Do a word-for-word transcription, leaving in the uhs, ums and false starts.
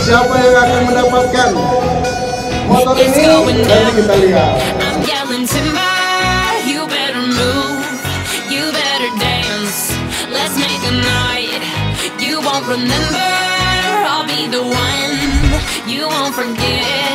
siapa yang akan mendapatkan motor ini? Nanti kita lihat. I'm yelling timber, you better move, you better dance. Let's make a night you won't remember. I'll be the one you won't forget.